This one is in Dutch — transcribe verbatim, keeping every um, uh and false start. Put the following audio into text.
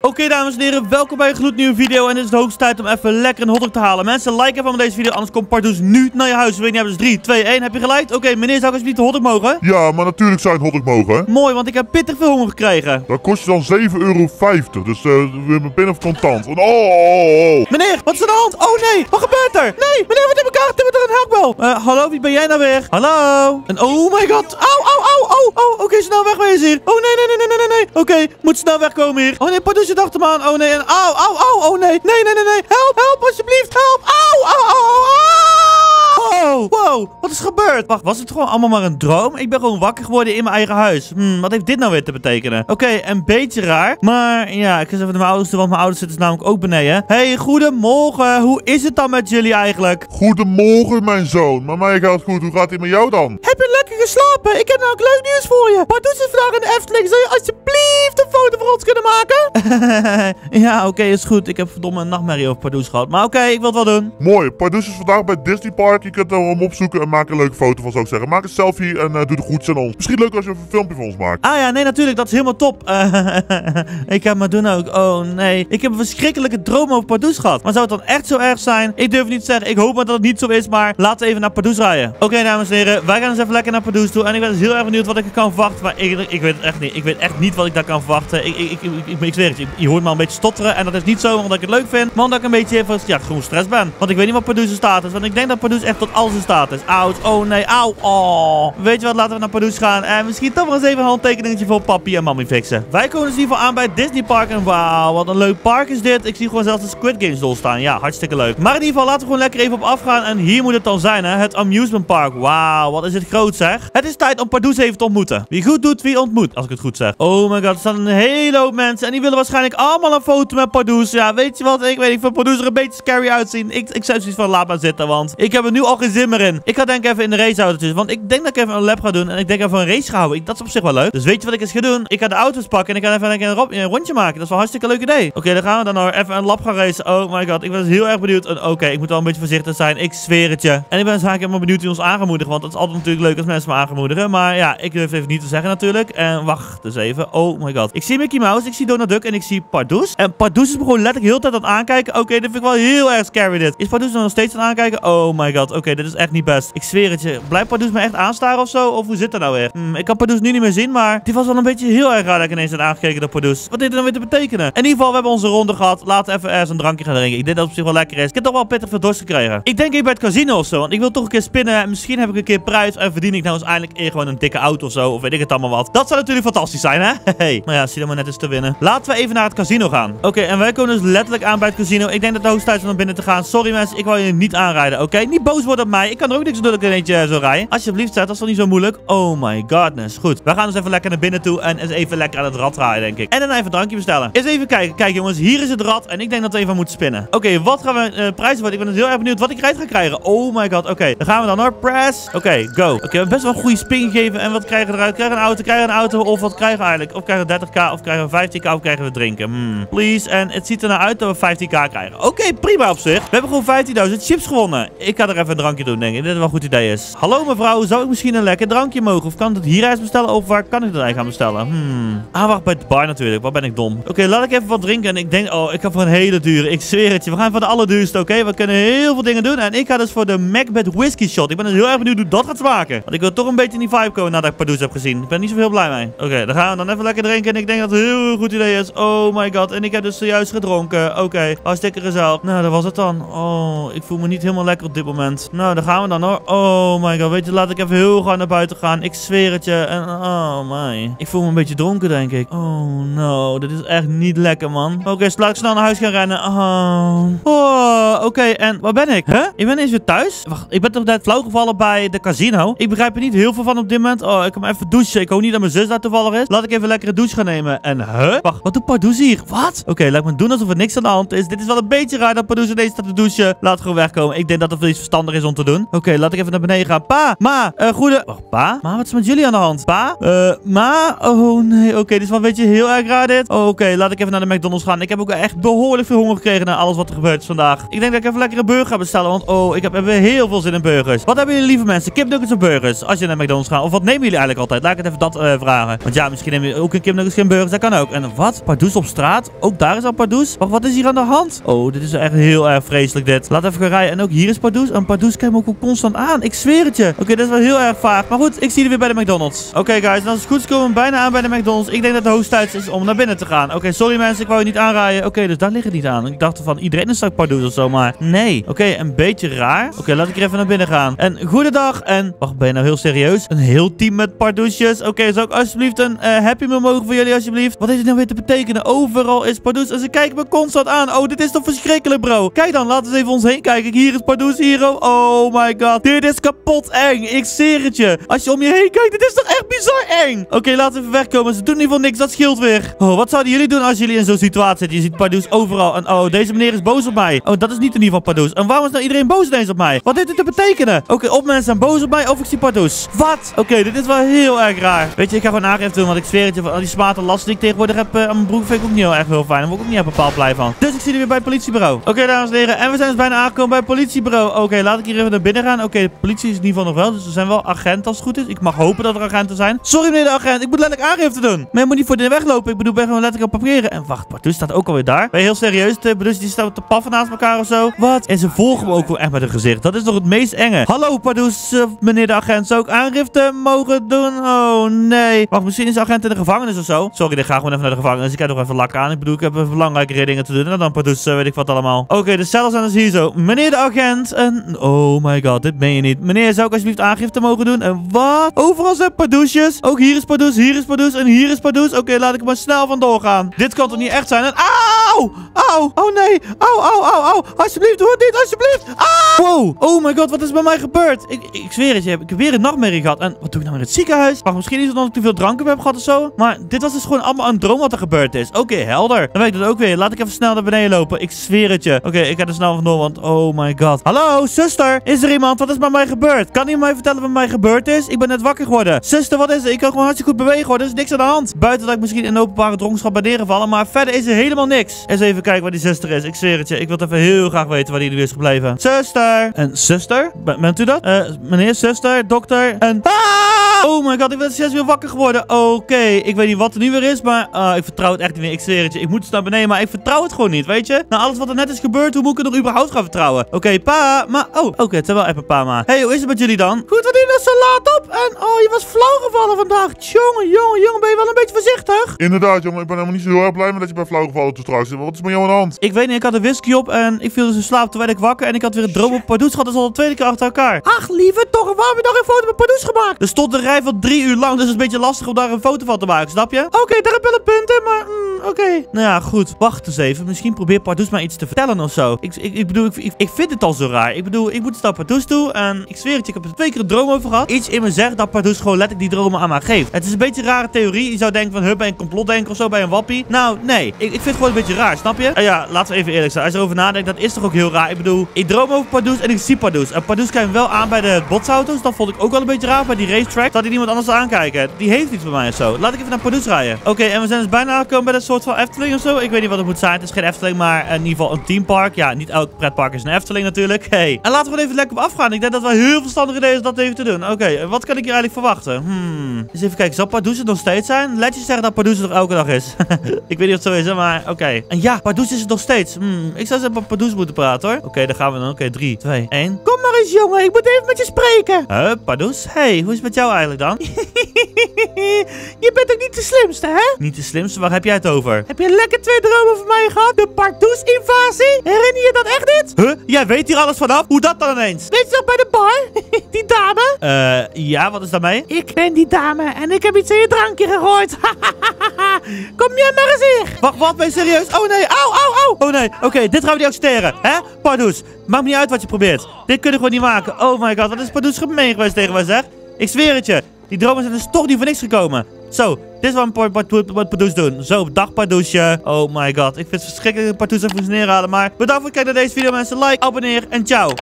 Oké, dames en heren, welkom bij een gloednieuwe video. En het is de hoogste tijd om even lekker een hotdog te halen. Mensen, like even van deze video, anders komt Pardoes nu naar je huis. Weet je, hebben dus drie, twee, één. Heb je gelijk? Oké, meneer, zou ik alsjeblieft de hotdog mogen? Ja, maar natuurlijk zou je het hotdog mogen. Mooi, want ik heb pittig veel honger gekregen. Dat kost je dan zeven euro vijftig. Dus uh, we hebben pin of contant. Oh, oh, oh, oh. Meneer, wat is er aan de hand? Oh nee, wat gebeurt er? Nee, meneer, wat heb ik aangetimmerd door een helpbel? Uh, hallo, wie ben jij nou weer? Hallo? En oh my god. Au, au, au, au, au. Oké, okay, snel wegwezen hier. Oh nee, nee, nee, nee, nee, nee. Oké, okay, moet snel wegkomen hier. Oh nee, Pardoes zit achter me aan. Oh nee, en au, au, au. Oh nee, nee, nee, nee, nee. Help, help, alsjeblieft. Help. Au, au, au, au. Wow, wow, wat is gebeurd? Wacht, was het gewoon allemaal maar een droom? Ik ben gewoon wakker geworden in mijn eigen huis. Hmm, wat heeft dit nou weer te betekenen? Oké, okay, een beetje raar. Maar ja, ik ga eens even naar mijn ouders toe, want mijn ouders zitten namelijk ook beneden. Hey, goedemorgen. Hoe is het dan met jullie eigenlijk? Goedemorgen, mijn zoon. Met mij gaat het goed. Hoe gaat het met jou dan? Heb je lekker geslapen? Ik heb nou ook leuk nieuws voor je. Pardoes is vandaag in de Efteling. Zou je alsjeblieft een foto voor ons kunnen maken? Ja, oké, okay, is goed. Ik heb verdomme een nachtmerrie over Pardoes gehad. Maar oké, okay, ik wil het wel doen. Mooi. Pardoes is vandaag bij Disney Park. Je kunt hem opzoeken en maak een leuke foto van, zou ik zeggen. Maak een selfie en uh, doe de groetjes aan ons. Misschien leuk als je even een filmpje van ons maakt. Ah ja, nee, natuurlijk. Dat is helemaal top. Uh, ik heb maar doen ook. Oh nee. Ik heb een verschrikkelijke droom over Pardoes gehad. Maar zou het dan echt zo erg zijn? Ik durf niet te zeggen. Ik hoop maar dat het niet zo is. Maar laten we even naar Pardoes rijden. Oké, okay, dames en heren. Wij gaan eens even lekker naar Pardoes toe. En ik ben dus heel erg benieuwd wat ik er kan verwachten. Maar ik, ik weet het echt niet. Ik weet echt niet wat ik daar kan verwachten. Ik, ik, ik, ik, ik, ik zweer het. Je, je hoort me al een beetje stotteren. En dat is niet zo omdat ik het leuk vind. Maar omdat ik een beetje even, ja, gewoon stress ben. Want ik weet niet wat Pardoes in staat is. Want ik denk dat Pardoes echt tot alles in staat is. Oud. Oh nee. Auw. Oh. Weet je wat? Laten we naar Pardoes gaan. En misschien toch wel eens even een handtekeningetje voor papi en mami fixen. Wij komen dus in ieder geval aan bij Disney Park. En wauw, wat een leuk park is dit. Ik zie gewoon zelfs de Squid Games dol staan. Ja, hartstikke leuk. Maar in ieder geval, laten we gewoon lekker even op afgaan. En hier moet het dan zijn, hè. Het Amusement Park. Wauw, wat is het groot, zeg. Het is tijd om Pardoes even te ontmoeten. Wie goed doet, wie ontmoet. Als ik het goed zeg. Oh my god, er staan een hele hoop mensen. En die willen waarschijnlijk allemaal een foto met Pardoes. Ja, weet je wat? Ik weet niet, van Pardoes er een beetje scary uitzien. Ik, ik zou zoiets van, laat maar zitten, want ik heb er nu al geen zin meer in. Ik ga denk ik even in de raceauto's. Want ik denk dat ik even een lap ga doen. En ik denk even een race ga houden. Ik, dat is op zich wel leuk. Dus weet je wat ik eens ga doen? Ik ga de auto's pakken en ik ga even een, een, een rondje maken. Dat is wel een hartstikke leuk idee. Oké, okay, dan gaan we dan nog even een lap gaan racen. Oh my god, ik ben dus heel erg benieuwd. Oké, okay, ik moet wel een beetje voorzichtig zijn. Ik zweer het je. En ik ben dus eigenlijk helemaal benieuwd wie ons aangemoedigen. Want het is altijd natuurlijk leuk als mensen me aangemoedigen. Maar ja, ik durf het even niet te zeggen natuurlijk. En wacht eens even. Oh my god. Ik zie Mickey Mouse, ik zie Donald Duck en ik zie Pardoes. En Pardoes is me gewoon letterlijk heel de tijd aan het aankijken. Oké, okay, dit vind ik wel heel erg scary dit. Is Pardoes nog steeds aan het aankijken? Oh my god. Oké, okay, dit is echt niet best. Ik zweer het je. Blijft Pardoes me echt aanstaren of zo? Of hoe zit dat nou weer? Hm, ik kan Pardoes nu niet meer zien, maar die was wel een beetje heel erg raar dat ik ineens had aangekeken door Pardoes. Wat dit dan weer te betekenen? In ieder geval, we hebben onze ronde gehad. Laten we even ergens een drankje gaan drinken. Ik denk dat het op zich wel lekker is. Ik heb toch wel pittig veel dorst gekregen. Ik denk hier bij het casino of zo, want ik wil toch een keer spinnen. En misschien heb ik een keer prijs en verdien ik nou eens eindelijk eer gewoon een dikke auto of zo. Of weet ik het allemaal wat. Dat zou natuurlijk fantastisch zijn, hè? Hey. Maar ja, zie dan maar net eens te winnen. Laten we even naar het casino gaan. Oké, okay, en wij komen dus letterlijk aan bij het casino. Ik denk dat het de hoogste tijd is om naar binnen te gaan. Sorry mensen, ik wou je niet aanrijden. Oké, okay? Niet boos worden op mij. Ik kan er ook niks doen dat ik er eentje zo rijden. Alsjeblieft, zet, dat is toch niet zo moeilijk. Oh my godness. Goed, we gaan dus even lekker naar binnen toe en eens even lekker aan het rad draaien, denk ik. En dan even een drankje bestellen. Eens even kijken. Kijk jongens, hier is het rad en ik denk dat we even moeten spinnen. Oké, okay, wat gaan we uh, prijzen worden? Ik ben dus heel erg benieuwd wat ik eruit ga krijgen. Oh my god, oké. Okay. Dan gaan we dan hoor. Press. Oké, okay, go. Oké, okay, we hebben best wel een goede spin gegeven. En wat krijgen we eruit? Krijgen we een auto? Krijgen we een auto? Of wat krijgen we eigenlijk? Of krijgen we dertig k? Of krijgen we vijftien k? Of krijgen we drinken? Hmm. Please. En het ziet er nou uit dat we vijftien k krijgen. Oké, okay, prima op zich. We hebben gewoon vijftienduizend chips gewonnen. Ik ga er even een drankje doen, denk ik. Dit is wel een goed idee is. Hallo mevrouw, zou ik misschien een lekker drankje mogen? Of kan ik het hier eens bestellen? Of waar kan ik dat eigenlijk gaan bestellen? Hmm. Ah, wacht, bij de bar natuurlijk. Wat ben ik dom. Oké, okay, laat ik even wat drinken. En ik denk, oh, ik ga voor een hele dure. Ik zweer het je. We gaan voor de allerduurste, oké? Okay? We kunnen heel veel dingen doen. En ik ga dus voor de Macbeth Whisky Shot. Ik ben dus heel erg benieuwd hoe dat gaat smaken. Want ik wil toch een beetje in die vibe komen nadat ik Pardoes heb gezien. Ik ben niet zoveel blij mee. Oké, okay, dan gaan we dan even lekker drinken. En ik denk dat het een heel goed idee is. Oh my god. En ik heb dus zojuist gedronken. Oké, okay. Hartstikke gezellig. Nou, dat was het dan. Oh, ik voel me niet helemaal lekker op dit moment. Nou, dan gaan we dan hoor. Oh my god. Weet je, laat ik even heel gauw naar buiten gaan. Ik zweer het je. En oh my. Ik voel me een beetje dronken, denk ik. Oh no. Dit is echt niet lekker, man. Oké, okay, laat ik snel naar huis gaan rennen. Oh. Oh, oké. Okay. En waar ben ik? Huh? Ik ben eens weer thuis. Wacht, ik ben toch net flauw gevallen bij de casino. Ik begrijp er niet heel veel van op dit moment. Oh, ik kan even douchen. Ik hoop niet dat mijn zus daar toevallig is. Laat ik even lekker een douche gaan nemen. En, huh? Wacht, wat doet Pardoes hier? Wat? Oké, okay, laat me doen alsof er niks aan de hand is. Dit is wel een beetje raar dat Pardoes ineens staat te douchen. Laat gewoon wegkomen. Ik denk dat het wel iets verstandig is om te doen. Oké, okay, laat ik even naar beneden gaan. Pa, ma, uh, goede... Wacht, pa? Ma, wat is met jullie aan de hand? Pa? Uh, ma? Oh, nee. Oké, okay, dit is wel een beetje heel erg raar dit. Oh, Oké, okay, laat ik even naar de McDonald's gaan. Ik heb ook echt behoorlijk veel honger gekregen na alles wat er gebeurd is vandaag. Ik denk dat ik even lekker een burger ga bestellen, want oh, ik heb even heel veel zin in burgers. Wat hebben jullie, lieve mensen? Kipnuggets of burgers? Als je naar McDonald's gaat. Of wat nemen jullie eigenlijk altijd? Laat ik het even dat uh, vragen. Want ja, misschien nemen jullie ook een kipnuggets, geen burgers. Dat kan ook. En wat? Pardoes op straat? Ook daar is al pardoes? Wacht, wat is hier aan de hand? Oh, dit is echt heel erg vreselijk dit. Laat even gaan rijden. En ook hier is pardoes. En pardoes kijkt me ook constant aan. Ik zweer het je. Oké, okay, dat is wel heel erg vaag. Maar goed, ik zie jullie weer bij de McDonald's. Oké, okay, guys. En als het goed is, komen we bijna aan bij de McDonald's. Ik denk dat de hoogsttijd is om naar binnen te gaan. Oké, okay, sorry mensen. Ik wou je niet aanrijden. Oké, okay, dus daar ligt het niet aan. Ik dacht van iedereen is straks pardoes of zo, maar nee. Oké, okay, een beetje raar. Oké, okay, laat ik er even naar binnen gaan. En goedendag. En, wacht, ben je nou heel serieus? Een heel team met pardoesjes. Oké, okay, zou ik alsjeblieft een uh, happy meal mogen voor jullie, alsjeblieft? Wat heeft dit nou weer te betekenen? Overal is pardoes. En ze kijken me constant aan. Oh, dit is toch verschrikkelijk, bro. Kijk dan, laten we eens even ons heen kijken. Hier is pardoes, hier. Oh my god. Dit is kapot eng. Ik zeer het je. Als je om je heen kijkt, dit is toch echt bizar eng. Oké, okay, laten we even wegkomen. Ze doen in ieder geval niks. Dat scheelt weer. Oh, wat zouden jullie doen als jullie in zo'n situatie zitten? Je ziet pardoes overal. En oh, deze meneer is boos op mij. Oh, dat is niet in ieder geval pardoes. En waarom is nou iedereen boos ineens op mij? Wat heeft dit te betekenen? Oké, okay, of mensen zijn boos op mij of ik zie pardoes. Wat? Oké, okay, dit is wel heel erg raar. Weet je, ik ga gewoon aangifte doen, want ik zweer het je, van al die smate last die ik tegenwoordig heb uh, aan mijn broek vind ik ook niet heel erg heel fijn. Daar word ik ook niet echt bepaald blij van. Dus ik zie jullie weer bij het politiebureau. Oké, okay, dames en heren. En we zijn dus bijna aangekomen bij het politiebureau. Oké, okay, laat ik hier even naar binnen gaan. Oké, okay, de politie is in ieder geval nog wel. Dus er zijn wel agenten als het goed is. Ik mag hopen dat er agenten zijn. Sorry meneer de agent, ik moet letterlijk aangifte doen. Maar je moet niet voor de weg lopen. Ik bedoel, ik ben gewoon letterlijk op parkeren. En wacht, pardoes staat ook alweer daar. Ben je heel serieus? De pardoes die staat te paffen naast elkaar of zo. Wat? En ze volgen me ook wel echt met hun gezicht. Dat is nog het meest enge. Hallo pardoes, uh, meneer de agent. Zou ik aangifte mogen doen? Oh nee. Wacht, misschien is de agent in de gevangenis of zo. Sorry, ik ga gewoon even naar de gevangenis. Ik heb nog even lak aan. Ik bedoel, ik heb even belangrijke dingen te doen. En dan pardoes, uh, weet ik wat allemaal. Oké, okay, de cellen zijn dus hier zo. Meneer de agent. En oh my god, dit meen je niet. Meneer, zou ik alsjeblieft aangifte mogen doen? En wat? Overal zijn pardoesjes. Ook hier is pardoes, hier is pardoes en hier is pardoes. Oké, okay, laat ik er maar snel vandoor gaan. Dit kan toch niet echt zijn? En auw! Auw! Oh nee! Auw, auw, auw, auw! Alsjeblieft, doe het niet, alsjeblieft! Auw! Wow! Oh my god, wat is bij mij gebeurd? Ik, ik zweer het je, ik heb weer een nachtmerrie gehad. En wat doe ik nou in het ziekenhuis? Wacht, misschien is het omdat ik te veel drank heb gehad of zo. Maar dit was dus gewoon allemaal een droom wat er gebeurd is. Oké, okay, helder. Dan weet ik dat ook weer. Laat ik even snel naar beneden lopen. Ik zweer het je. Oké, okay, ik ga er snel vandoor, want oh my god. Hallo, zuster! Is er iemand? Wat is bij mij gebeurd? Kan iemand mij vertellen wat bij mij gebeurd is? Ik ben net wakker geworden. Zuster, wat is er? Ik kan gewoon hartstikke goed bewegen hoor. Er is niks aan de hand. Buiten dat ik misschien in openbare dronkenschap ben neergevallen. Maar verder is er helemaal niks. Eens even kijken waar die zuster is. Ik zweer het je. Ik wil even heel graag weten waar die nu is gebleven. Zuster! En zuster? B bent u dat? Uh, meneer, zuster, dokter en... Ah! Oh my god, ik ben steeds weer wakker geworden. Oké, okay. Ik weet niet wat er nu weer is, maar uh, ik vertrouw het echt niet meer. Ik zweer het je. Ik moet naar beneden, maar ik vertrouw het gewoon niet, weet je? Nou, alles wat er net is gebeurd, hoe moet ik het nog überhaupt gaan vertrouwen? Oké, okay, pa, maar... Oh, oké, okay, het zijn wel even pa, maar... Hey, hoe is het met jullie dan? Goed, wat is er zo laat op? En, oh, je was flauw gevallen vandaag. Jongen, jongen, jongen, ben je wel een beetje voorzichtig? Inderdaad, jongen, ik ben helemaal niet zo heel erg blij met dat je bij flauw gevallen toen straks. Wat is met jou aan de hand? Ik weet niet, ik had een whisky op en ik viel dus in slaap. Toen werd ik wakker en ik had weer een droom op pardoes gehad. Dat is al de tweede keer achter elkaar. Ach, lieve toch, waarom heb je nog een foto met pardoes gemaakt? Er stond een rij van drie uur lang, dus het is een beetje lastig om daar een foto van te maken, snap je? Oké, okay, daar heb je wel een punt in, maar mm, oké. Okay. Nou ja, goed. Wacht eens even. Misschien probeert pardoes mij iets te vertellen of zo. Ik, ik, ik bedoel, ik, ik, ik vind het al zo raar. Ik bedoel, ik moet naar pardoes toe en ik zweer het je, ik heb er twee keer een droom over gehad. Iets in me zegt dat pardoes gewoon letterlijk die dromen aan mij geeft. Het is een beetje een rare theorie. Je zou denken van, hup, bij een complotdenker of zo, bij een wappie. Nou, nee. Ik, ik vind het gewoon een beetje raar, snap je? En ja, laten we even eerlijk zijn. Als je erover nadenkt, dat is toch ook heel raar. Ik bedoel, ik droom over pardoes en ik zie pardoes. En pardoes kijkt me wel aan bij de botsauto's. Dat vond ik ook wel een beetje raar. Bij die racetrack. Dat hij niemand anders aankijken. Die heeft iets bij mij of zo. Laat ik even naar pardoes rijden. Oké, okay, en we zijn dus bijna aangekomen bij dat soort van Efteling of zo. Ik weet niet wat het moet zijn. Het is geen Efteling, maar in ieder geval een teampark. Ja, niet elk pretpark is een Efteling natuurlijk. Hey. En laten we er even lekker op afgaan. Ik denk dat het wel heel verstandig idee is dat even te doen. Oké, okay, wat kan ik hier eigenlijk verwachten? Hmm. Eens even kijken. Zal pardoes het nog steeds zijn? Letjes zeggen dat pardoes er elke dag is. Ik weet niet of het zo is, hè, maar oké. Okay. En ja, pardoes is het nog steeds. Hmm. Ik zou eens even op pardoes moeten praten, hoor. Oké, okay, daar gaan we dan. Oké, okay, drie, twee, één. Kom maar eens, jongen. Ik moet even met je spreken. Huh, pardoes? Hey, hoe is het met jou eigenlijk dan? Je bent ook niet de slimste, hè? Niet de slimste? Waar heb jij het over? Heb je lekker twee dromen van mij gehad? De pardoes-invasie? Herinner je dat echt niet? Huh? Jij weet hier alles vanaf? Hoe dat dan ineens? Weet je nog bij de bar? Die dame? Eh, uh, ja, wat is daarmee? Ik ben die dame en ik heb iets in je drankje gegooid. Kom je maar eens hier. Wacht, wat? Ben je serieus? Oh nee, auw, auw, auw. Oh nee, oké, okay, dit gaan we niet accepteren. Hè? Pardoes, maakt me niet uit wat je probeert. Dit kunnen we gewoon niet maken. Oh my god, wat is pardoes gemeen geweest tegen mij, zeg? Ik zweer het je. Die dromen zijn dus toch niet voor niks gekomen. Zo, dit is wat pardoes doen. Zo, dag pardoesje. Oh my god, ik vind het verschrikkelijk dat pardoes even neerhalen. Maar bedankt voor het kijken naar deze video, mensen. Like, abonneer en ciao.